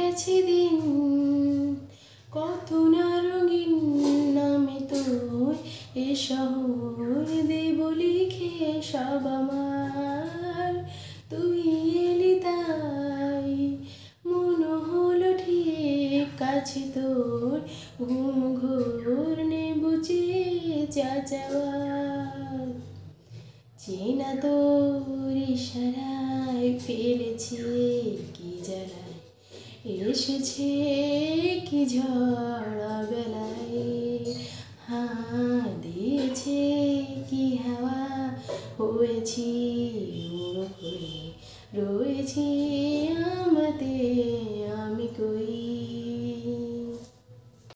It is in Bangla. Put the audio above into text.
গেছে দিন কত না রঙিন নামে তোর এ শহর দেব লিখে সব আমার তুই এলি তাই মন হলো ঠিক কাছে তোর ঘুম ঘোর নেব যা যাওয়ার চেনা তোর ইশারায় ফেলেছে কি জ্বালায় এসেছে কি ঝড় বেলায় দিয়েছে কি হাওয়া হয়েছি উড়ো হয়ে রয়েছি